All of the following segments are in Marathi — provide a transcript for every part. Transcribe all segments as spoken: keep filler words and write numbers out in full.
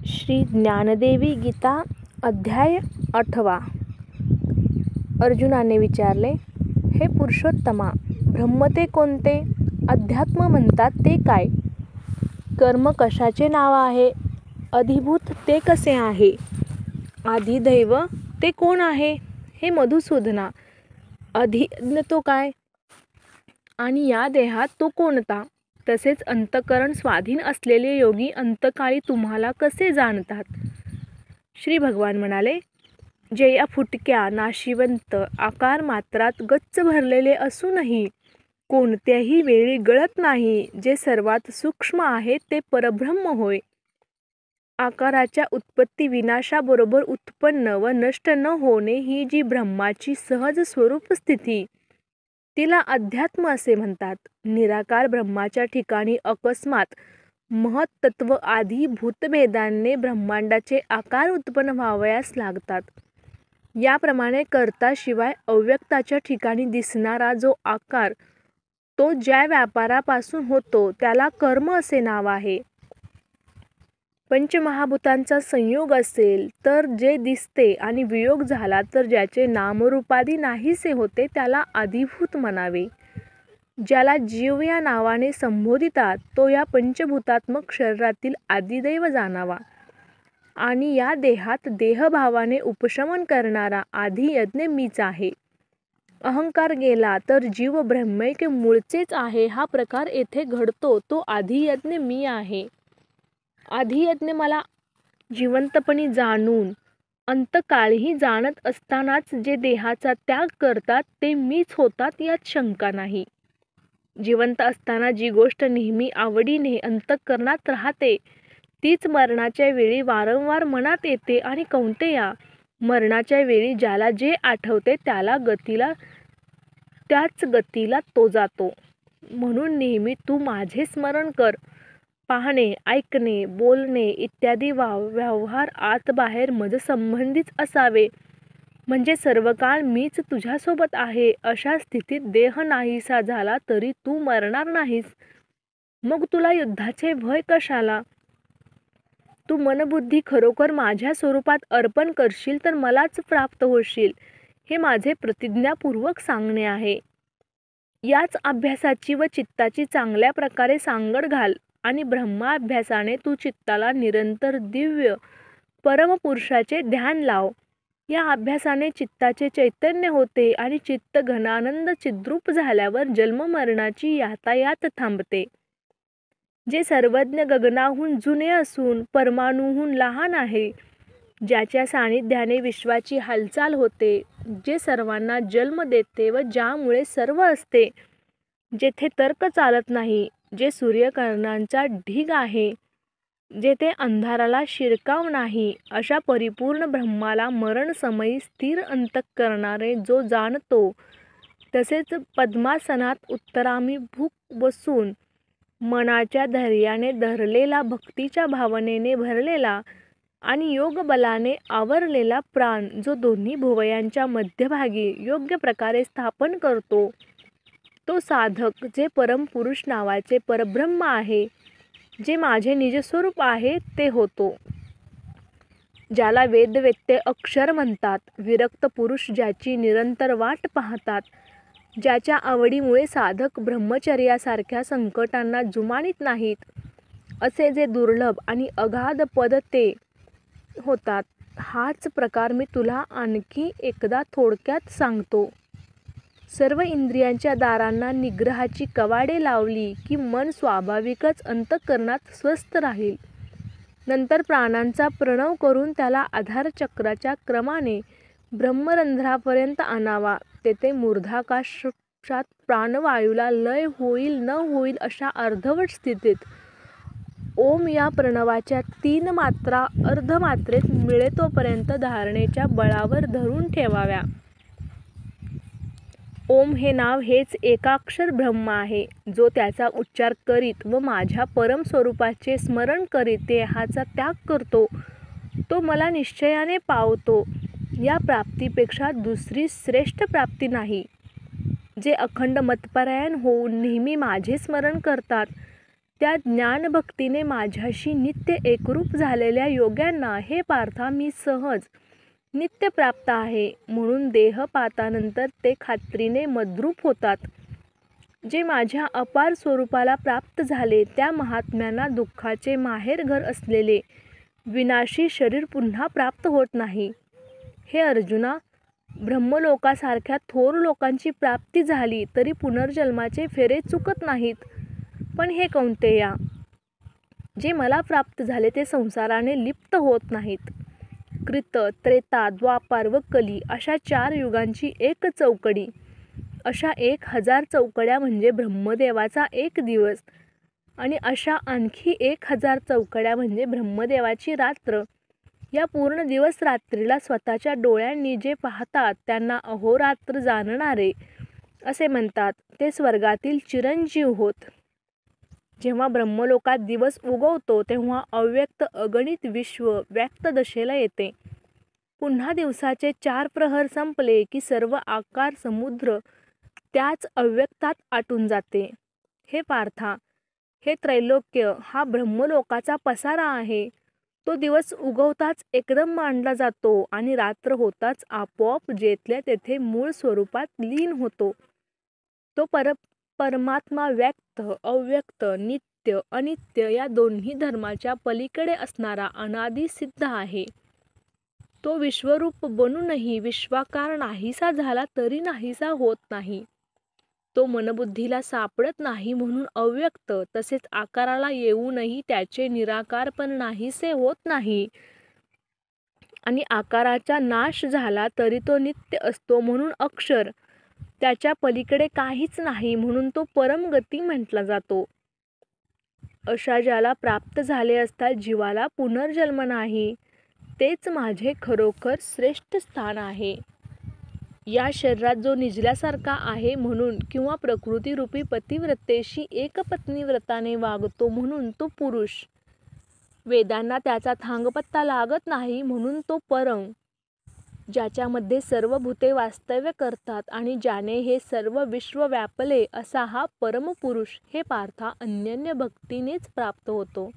श्री ज्ञानदेवी गीता अध्याय आठवा. अर्जुनाने विचारले, हे पुरुषोत्तमा, ब्रह्म ते कोणते? अध्यात्म म्हणतात ते काय? कर्म कशाचे नाव आहे? अधिभूत ते कसे आहे? आदिदैव ते कोण आहे? हे मधुसूदना, अधियज्ञ तो काय? आणि या देहात तो कोणता? तसेच अंतःकरण स्वाधीन असलेले योगी अंतकाळी तुम्हाला कसे जाणतात? श्री भगवान म्हणाले, जे या फुटक्या नाशिवंत आकार मात्रात गच्च भरलेले असूनही कोणत्याही वेळी गळत नाही, जे सर्वात सूक्ष्म आहे ते परब्रह्म होय. आकाराच्या उत्पत्ती विनाशाबरोबर उत्पन्न व नष्ट न होणे ही जी ब्रह्माची सहज स्वरूप स्थिती, तिला अध्यात्म असे म्हणतात. निराकार ब्रह्माच्या ठिकाणी अकस्मात महत्तत्व आदी भूतभेदांनी ब्रह्मांडाचे आकार उत्पन्न व्हावयास लागतात. याप्रमाणे कर्ताशिवाय अव्यक्ताच्या ठिकाणी दिसणारा जो आकार, तो ज्या व्यापारापासून होतो त्याला कर्म असे नाव आहे. पंचमहाभूतांचा संयोग असेल तर जे दिसते आणि वियोग झाला तर ज्याचे नामरूपादी नाहीसे होते त्याला अधिभूत म्हणावे. ज्याला जीव या नावाने संबोधितात तो या पंचभूतात्मक शरीरातील आदिदैव जाणावा. आणि या देहात देहभावाने उपशमन करणारा आदियज्ञ मीच आहे. अहंकार गेला तर जीव ब्रह्मैक्य मूळचेच आहे हा प्रकार येथे घडतो तो आदियज्ञ मी आहे. आदियज्ञ मला जिवंतपणी जाणून अंतकाळीही जाणत असतानाच जे देहाचा त्याग करतात ते मीच होतात यात शंका नाही. जिवंत असताना जी गोष्ट नेहमी आवडीने अंतःकरणात राहते तीच मरणाच्या वेळी वारंवार मनात येते. आणि कौंतेया, मरणाच्या वेळी ज्याला जे आठवते त्याला गतीला त्याच गतीला तो जातो. म्हणून नेहमी तू माझे स्मरण कर. पाहणे, ऐकणे, बोलणे इत्यादी व्यवहार आत बाहेर मजसंबंधीच असावे, म्हणजे सर्व काळ मीच तुझ्यासोबत आहे. अशा स्थितीत देह नाहीसा झाला तरी तू मरणार नाहीस. मग तुला युद्धाचे भय कशाला? तू मनबुद्धी खरोखर माझ्या स्वरूपात अर्पण करशील तर मलाच प्राप्त होशील, हे माझे प्रतिज्ञापूर्वक सांगणे आहे. याच अभ्यासाची व चित्ताची चांगल्या प्रकारे सांगड घाल आणि ब्रह्माभ्यासाने तू चित्ताला निरंतर दिव्य परमपुरुषाचे ध्यान लाव. या अभ्यासाने चित्ताचे चैतन्य होते आणि चित्त घनानंद चिद्रूप झाल्यावर जन्ममरणाची यातायात थांबते. जे सर्वज्ञ गगनाहून जुने असून परमाणूहून लहान आहे, ज्याच्या सानिध्याने विश्वाची हालचाल होते, जे सर्वांना जन्म देते व ज्यामुळे सर्व असते, जेथे तर्क चालत नाही, जे सूर्यकिरणांचा ढीग आहे, जेथे अंधाराला शिरकाव नाही, अशा परिपूर्ण ब्रह्माला मरणसमयी स्थिर अंतःकरणाने जो जाणतो, तसेच पद्मासनात उत्तराभिमुख बसून मनाच्या धैर्याने धरलेला, भक्तीच्या भावनेने भरलेला आणि योगबलाने आवरलेला प्राण जो दोन्ही भुवयांच्या मध्यभागी योग्य प्रकारे स्थापन करतो, तो साधक जे परमपुरुष नावाचे परब्रह्म आहे, जे माझे निजस्वरूप आहे ते होतो. ज्याला वेदवेत्ते अक्षर म्हणतात, विरक्त पुरुष ज्याची निरंतर वाट पाहतात, ज्याच्या आवडीमुळे साधक ब्रह्मचर्यासारख्या संकटांना जुमानीत नाहीत, असे जे दुर्लभ आणि अगाध पद ते होतात, हाच प्रकार मी तुला आणखी एकदा थोडक्यात सांगतो. सर्व इंद्रियांच्या दारांना निग्रहाची कवाडे लावली की मन स्वाभाविकच अंतःकरणात स्वस्थ राहील. नंतर प्राणांचा प्रणव करून त्याला आधारचक्राच्या क्रमाने ब्रह्मरंध्रापर्यंत आणावा. तेथे मूर्धाकाशात प्राणवायूला लय होईल न होईल अशा अर्धवट स्थितीत ओम या प्रणवाच्या तीन मात्रा अर्धमात्रेत मिळेतोपर्यंत धारणेच्या बळावर धरून ठेवाव्या. ओम हे नाव हेच एकाक्षर ब्रह्म आहे. जो त्याचा उच्चार करीत व माझ्या परम स्वरूपाचे स्मरण करीत देहाचा त्याग करतो तो मला निश्चयाने पावतो. या प्राप्तीपेक्षा दुसरी श्रेष्ठ प्राप्ती नाही. जे अखंड मतपरायण होऊन नेहमी माझे स्मरण करतात त्या ज्ञानभक्तीने माझ्याशी नित्य एकरूप झालेल्या योग्यांना हे पार्था मी सहज नित्य प्राप्त आहे, म्हणून देहपातानंतर ते खात्रीने मद्रूप होतात. जे माझ्या अपार स्वरूपाला प्राप्त झाले त्या महात्म्यांना दुःखाचे माहेरघर असलेले विनाशी शरीर पुन्हा प्राप्त होत नाही. हे अर्जुना, ब्रह्मलोकासारख्या थोर लोकांची प्राप्ती झाली तरी पुनर्जन्माचे फेरे चुकत नाहीत. पण हे कौंतेया, जे मला प्राप्त झाले ते संसाराने लिप्त होत नाहीत. कृत, त्रेता, द्वापार व कली अशा चार युगांची एक चौकडी, अशा एक हजार चौकड्या म्हणजे ब्रह्मदेवाचा एक दिवस, आणि अशा आणखी एक हजार चौकड्या म्हणजे ब्रह्मदेवाची रात्र. या पूर्ण दिवस रात्रीला स्वतःच्या डोळ्यांनी जे पाहतात त्यांना अहोरात्र जाणणारे असे म्हणतात. ते स्वर्गातील चिरंजीव होत. जेव्हा ब्रह्मलोकात दिवस उगवतो तेव्हा अव्यक्त अगणित विश्व व्यक्त दशेला येते. पुन्हा दिवसाचे चार प्रहर संपले की सर्व आकार समुद्र त्याच अव्यक्तात आटून जाते. हे पार्था, हे त्रैलोक्य हा ब्रह्मलोकाचा पसारा आहे. तो दिवस उगवताच एकदम मांडला जातो आणि रात्र होताच आपोआप जेथल्या तेथे मूळ स्वरूपात लीन होतो. तो पर परमात्मा व्यक्त, अव्यक्त, नित्य, अनित्य या दोन्ही धर्माच्या पलीकडे असणारा अनादि सिद्ध आहे. तो विश्वरूप बनूनही विश्वाकार नाहीसा झाला तरी नाहीसा होत नाही. तो मनबुद्धीला सापडत नाही म्हणून अव्यक्त, तसेच आकाराला येऊनही त्याचे निराकारपण नाहीसे होत नाही. आणि आकाराचा नाश झाला तरी तो नित्य असतो म्हणून अक्षर, त्याच्या पलीकडे काहीच नाही म्हणून तो परमगती म्हटला जातो. अशा ज्याला प्राप्त झाले असता जीवाला पुनर्जन्म नाही, तेच माझे खरोखर श्रेष्ठ स्थान आहे. या शरीरात जो निजल्यासारखा आहे म्हणून किंवा प्रकृतीरूपी पतिव्रतेशी एकपत्नी व्रताने वागतो म्हणून तो पुरुष, वेदांना त्याचा थांगपत्ता लागत नाही म्हणून तो परम, ज्याच्यामध्ये सर्व भूते वास्तव्य करतात आणि ज्याने हे सर्व विश्व व्यापले असा हा परमपुरुष हे पार्था अनन्य भक्तीनेच प्राप्त होतो.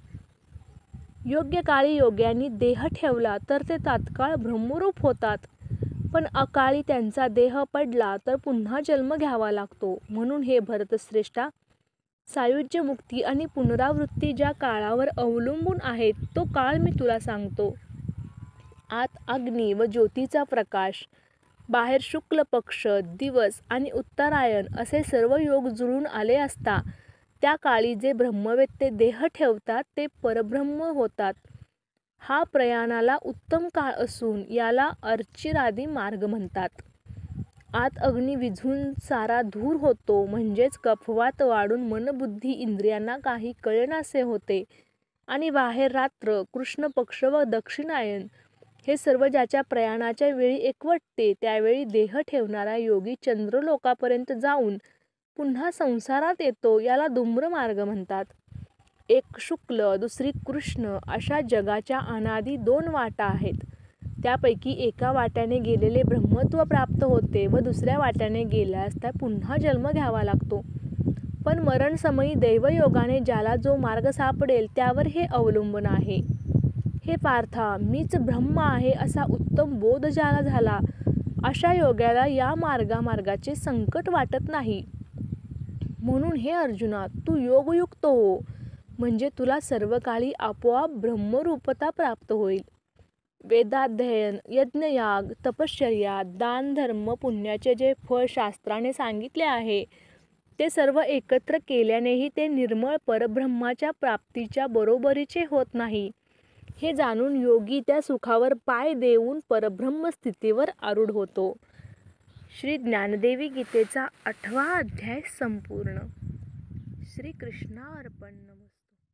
योग्य काळी योग्यांनी देह ठेवला तर ते तात्काळ ब्रह्मरूप होतात, पण अकाळी त्यांचा देह पडला तर पुन्हा जन्म घ्यावा लागतो. म्हणून हे भरतश्रेष्ठा, सायुज्य मुक्ती आणि पुनरावृत्ती ज्या काळावर अवलंबून आहेत तो काळ मी तुला सांगतो. आत अग्नी व ज्योतीचा प्रकाश, बाहेर शुक्ल पक्ष, दिवस आणि उत्तरायण असे सर्व योग जुळून आले असता त्या काळी जे ब्रह्मवेत्ते देह ठेवतात ते परब्रह्म होतात. हा प्रयाणाला उत्तम काळ असून याला अर्चिरादी मार्ग म्हणतात. आत अग्नी विझून सारा धूर होतो, म्हणजेच कफवात वाढून मनबुद्धी इंद्रियांना काही कळेनासे होते, आणि बाहेर रात्र, कृष्ण पक्ष व दक्षिणायन हे सर्व ज्याच्या प्रयाणाच्या वेळी एकवटते त्यावेळी देह ठेवणारा योगी चंद्रलोकापर्यंत जाऊन पुन्हा संसारात येतो, याला धूम्र मार्ग म्हणतात. एक शुक्ल, दुसरी कृष्ण अशा जगाच्या अनादी दोन वाटा आहेत. त्यापैकी एका वाट्याने गेलेले ब्रह्मत्व प्राप्त होते व दुसऱ्या वाट्याने गेल्यास त्या पुन्हा जन्म घ्यावा लागतो. पण मरणसमयी दैवयोगाने ज्याला जो मार्ग सापडेल त्यावर हे अवलंबून आहे. हे पार्था, मीच ब्रह्म आहे असा उत्तम बोध ज्याला झाला अशा योग्याला या मार्गामार्गाचे संकट वाटत नाही. म्हणून हे अर्जुना, तू योगयुक्त हो, म्हणजे तुला सर्व काळी आपोआप ब्रह्मरूपता प्राप्त होईल. वेदाध्ययन, यज्ञयाग, तपश्चर्या, दान, धर्म, पुण्याचे जे फळ शास्त्राने सांगितले आहे ते सर्व एकत्र केल्यानेही ते निर्मळ परब्रह्माच्या प्राप्तीच्या बरोबरीचे होत नाही. हे जाणून योगी त्या सुखावर पाय देऊन परब्रह्म स्थितीवर आरूढ होतो. श्री ज्ञानदेवी गीतेचा आठवा अध्याय संपूर्ण. श्री कृष्णार्पण.